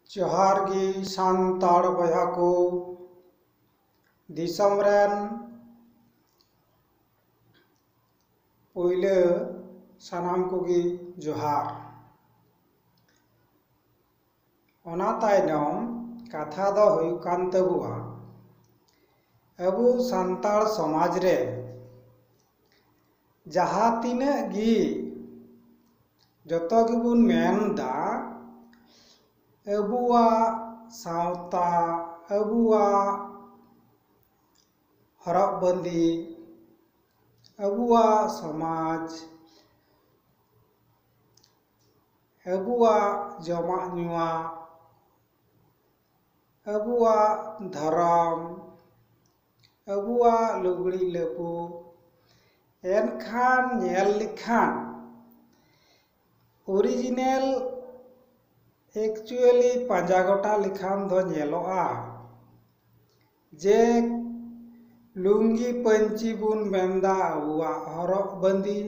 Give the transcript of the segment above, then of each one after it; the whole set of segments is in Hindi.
जोहार गी सान्ताड़ बॉयहा को दिसम रेन पहिले सानाम कोगी जोहार ओना तायनम कथा दो हुयुग कान तबुआ अबु सान्ताड़ समाज रे जहाँ तिनाग गी जतो गिबुन मेनदा अबुआ सावता अबुआ हरक बंदी अबुआ समाज अबुआ जमा नुआ अबुआ धर्म अबुआ लुगड़ी लपु एनखान नेल लिखान ओरिजिनल एक्चुअली पांजा गोटा लिखान दो नेलोआ जे लुंगी पंची बुन मेंदा अबुआ हरक बंदी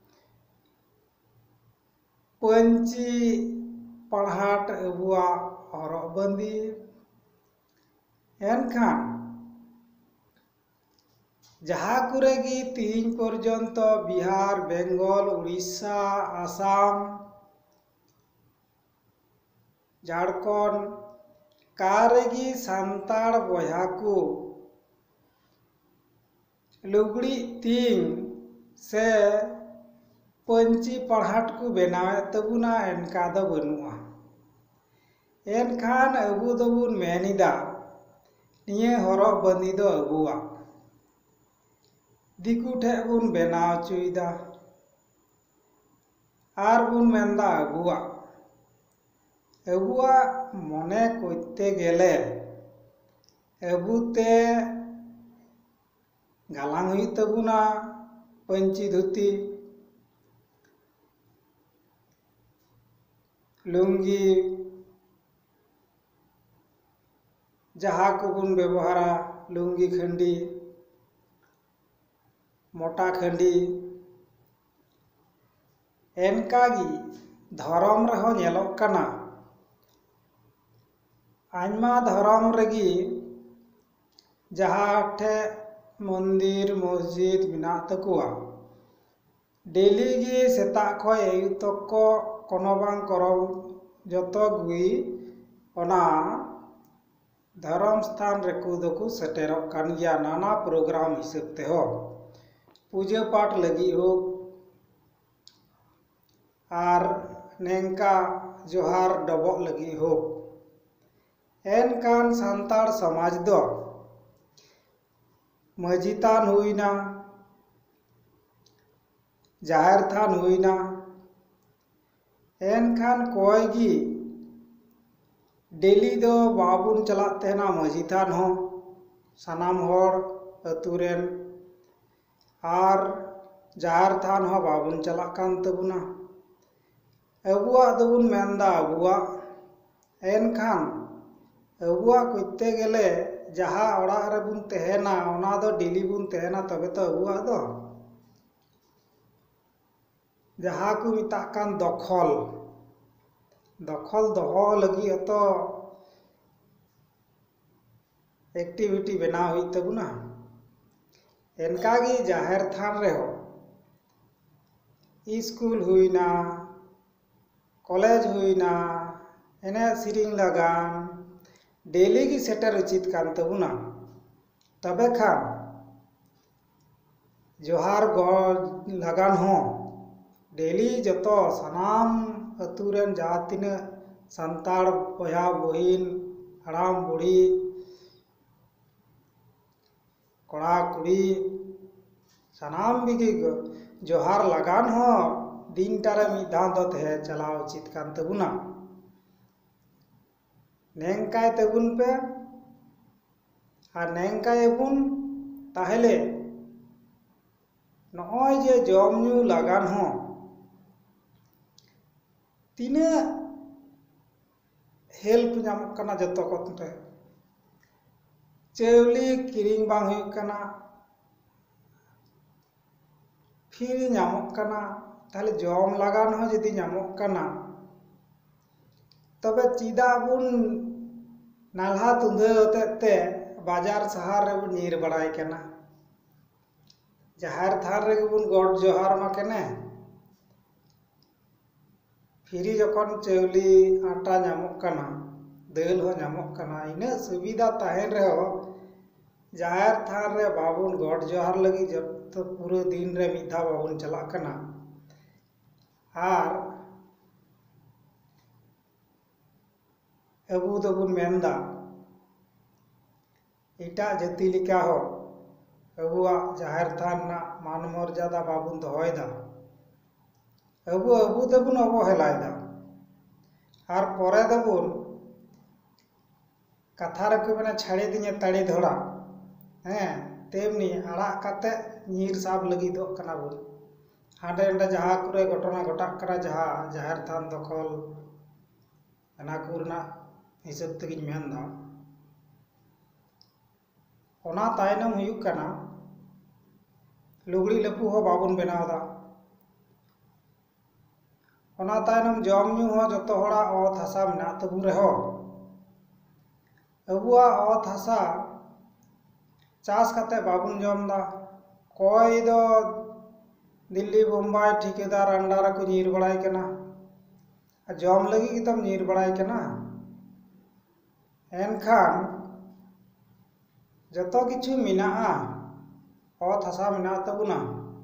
पंची पढ़ाट अबुआ हरक बंदी एनखान जहाँ कुरेगी तीन पर्यंत बिहार बेंगल उड़ीसा आसाम झारखंड कारेगी सान्ताड़ बॉयहा को लुगड़ी तीन से पंची पढ़ाट को बनावे तबुना एनका दो बनुआ एनखान अबु दोबुन मेनिदा निये हरक बंदी दो अबुआ दिकु ठे बुन बनाव चुईदा आर बुन मेंदा अबुआ अबुआ मने करते गेले अबुते गालांग हुई तबुना पंची धुती लुंगी जहाँ को बुन व्यवहारा लुंगी खंडी मोटा खंडी एनकागी धर्म रहो नेलोग कना आयमा धर्म रेगी जहाँ ठे मंदिर मस्जिद मेना तकुआ डेली गी सेता खय आयुब तक को कोनो बांग करो जतो गुई ओना धर्म स्थान रेकु दको सेटेरोग कान गिया नाना प्रोग्राम हिसाब ते हो पूजा पाठ लगी हो आर नेंका जोहार डबो लगी हो एनकान सान्ताड़ समाज दो मजी थान हुईना जाहिर थान हुईना एनखान कोयगी डेली दो बाबुन चलात तेना मजी थान हो सानाम होर अतुरेन आर जाहिर थान हो बाबुन चलाक कान तबुना अबुआ दोबुन मेंदा अबुआ एनखान अबुआ करते गेले जहाँ ओड़ा रे बुन तहेना ओना दो डेली बुन तहेना तबे तो अबुआ दो जहाँ को मिता कान दखल दखल दोहो लगी तो एक्टिविटी बना हुई तबुना एनकागी जाहिर थान रे हो स्कूल हुईना कॉलेज हुईना एने सिरिंग लगान डेली की सेटर उचित कान तबुना तबे खान जोहार गॉड लगान हो डेली जतो सानाम अतुरेन जहाँ तिना सान्ताड़ बॉयहा बहिन हड़ाम बुढ़ी कड़ा कुड़ी सानाम बिगी जोहार लगान हो दिन टारे मिधान दो थे चलाव उचित कान तबुना नेंकाय तबुन पे आर नेंकाय बुन ताहले नॉय जे जम न्यू लगान हो तीना हेल्प नामक कना जतो कोते चेवली किरिंग बांग हुयुग कना फ्री नामक कना ताहले जम लगान हो जदि नामक कना तबे चीदा बुन नाल्हा तुंदा होते बाजार शहर रे बुन नीर बड़ाई केना जाहिर थान रे बुन गॉड जोहार मा केने फ्री जखन चाउली आटा नामक कना दाल हो नामक कना इना सुविधा ताहेन रे हो जाहिर थान रे बाबुन गॉड जोहार लगी जब तो पूरे दिन रे मिधा बाबुन चला कना आर अबू दबुन मेनदा एटा जाति लिका हो अबुआ जाहिर थान ना मान मर्यादा बाबुन दोहयदा अबू दबुन अवहेलायदा आर परे दबुन कथा रखो बना छाड़े दिने तड़े धोड़ा तेमनी आड़ा काते नीर साब लगी दो कना बुन हाडे अंडे जहाँ कुरे घटना घटाक करा जहाँ जाहिर थान दखल अना कुरना हिसाब तगिन मेनदा ओना तायनम हुयुक कना लुगड़ी लपु हो बाबुन बनावदा ओना तायनम जम न्यू हो जतो होड़ा ओत हासा मेना तबु रेहो अबुआ ओत हासा चास काते बाबुन जमदा कोई दो दिल्ली मुंबई ठेकेदार अंडार को नीर बड़ाई केना जम लगी तम नीर बड़ाई केना एनखान जतो किछु मिनाआ ओत हासा मेना तबुना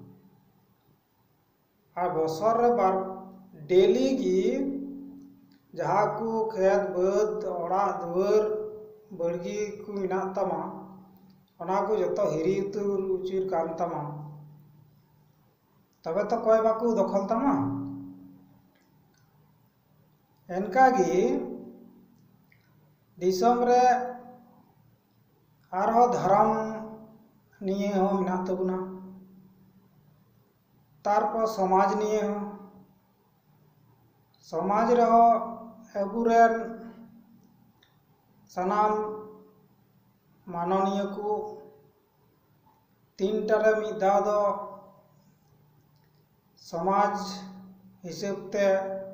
आ बसर रे बार डेली की जहाँ को खेत बाद ओड़ा दुआर बड़गी को मेना तमा ओना को जतो हिरी उतुर उचिर कान तमा तबे तो कोई बाकू दखल तमा एनका गी दिसम रे आरो धर्म निये हो मेना तबुना तारपर समाज निये हो समाज रहो अबुरेन सनाम माननीय को तीन टारे मिद दाव दो समाज हिसाब ते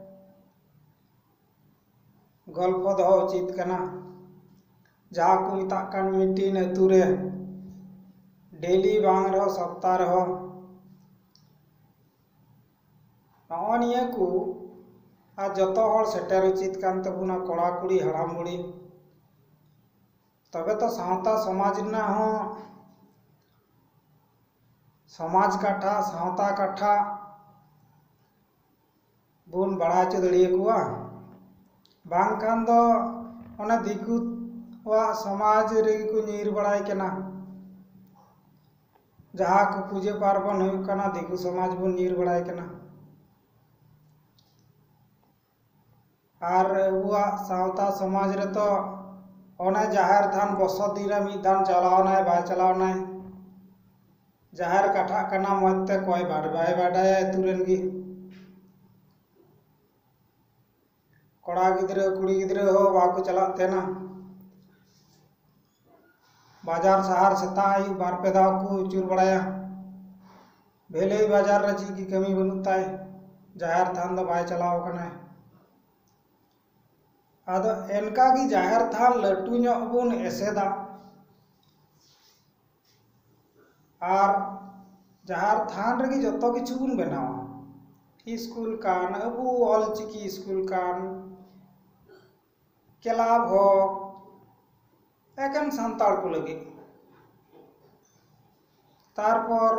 गल्प दो उचित कना जहाँ को मिताकान मीटिंग अतु रे डेली बांग रहो सप्ताह रहो निये को आ जतो हर सेटर उचित कान तबुना कोड़ा कुड़ी हड़ाम बुड़ी तबे तो सावता समाज ना हो समाज काठा सावता काठा बुन बड़ा च दड़िए कुआ बांग कान दो ओना दिकु वा समाज रे को नीर बड़ाई केना जहाँ को पूजे पार्वण हुई कना दिकु समाज बुन नीर बड़ाई केना आर हुआ सावता समाज रे तो ओना जाहिर थान बसत दिन मिदान चलावना बाय चलावना जाहिर काठा कना मते कोई बाय बाडाय तुरन गी कोड़ा गिद्रे कुड़ी गिद्रे हो बाको चला तेना बाजार शहर सेता आई बार पे दाव को चूर बड़ाया भेले बाजार रे की कमी बनुताय जाहिर थान दो बाय चलाव कना आदो एनका की जाहिर थान लटू ᱧᱚᱜ बुन एसेदा आर जाहिर थान रे जतो किछु बुन बनावा स्कूल कान अबू ऑलचिकी स्कूल कान क्लाब हो एकान सांताड़ को लगी तारपर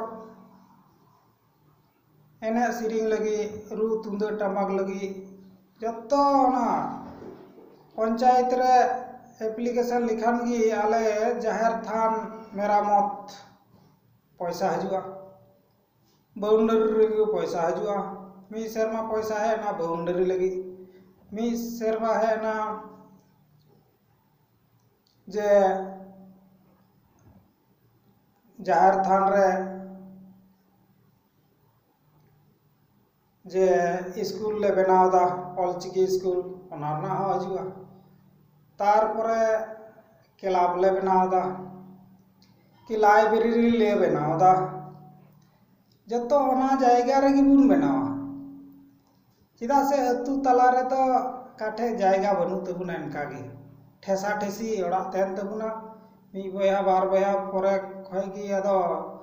एने सिरिंग लगी रू तुंदा टमाक लगी जतो ना पंचायत रे एप्लीकेशन लिखान गी आले जाहिर थान मेरामत पैसा हजुआ बाउंडरी रे पैसा हजुआ मी सेरमा पैसा है ना बाउंडरी लगी मी सेरमा है ना जे जाहिर थान रे जे स्कूल ले बनावदा ऑलचिकी स्कूल ओना ना हो हजुआ तारपरे क्लाब ले बनावदा कि लाइब्रेरी ले बनावदा जतो ओना जायगा रे बुन बनावा चिदा से अतु तला रे तो काठे जायगा बनू तबुना इनका गे ठेसा ठेसी ओड़ा तहन तबुना मी बया बार बया परे खय गी अदो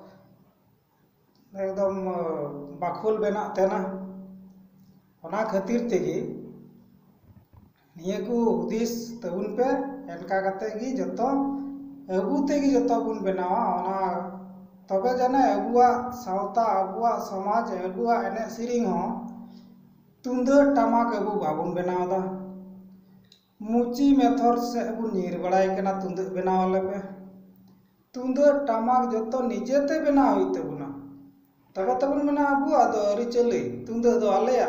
एकदम बाखुल बेना तेना ओना खातिर तेगी निया को हुदिस तबुन पे एनका कते गी जतो अबू तेगी जतो बुन बनावा ओना तबे जाने अबुआ सावता अबुआ समाज अबुआ एने सिरिंग हो तुंदर टमाक अबू बाबुन बनावदा मुची मेथर से अबू नीर बड़ाई कना तुंदर बनावले पे तुंदर टमाक जतो निजेते बना हुई तबुना तबे तबुन मना अबुआ दो अरि चली तुंदर दो आलेया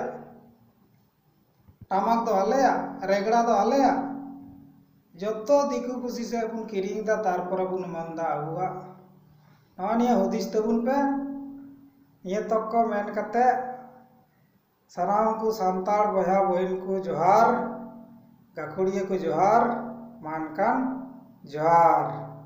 टमाक दो आलेया रेगड़ा दो आलेया जतो दिकु कुसी से अबुन किरिंग दा तारपर अबुन मंदा अबुआ नवानिया हुदिस तबुन पे ये तक को मेन कते सनाम को सांताड़ बहा बहन को जोहार गाखुड़िया को जोहार मानकान जोहार।